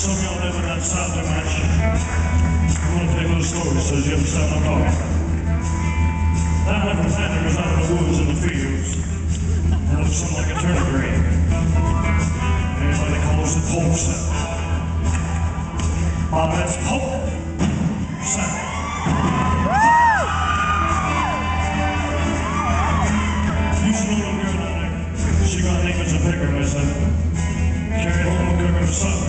Some of y'all never got south that much. I'm gonna tell you a little story so you understand my talk. That one from Panther was out in the woods in the fields. And it looked something like a turnip green. Everybody calls it polk sound. Bob, that's polk sound. Used to know a little girl down there. She got name as a picker, I said. Carried home a cook of supper.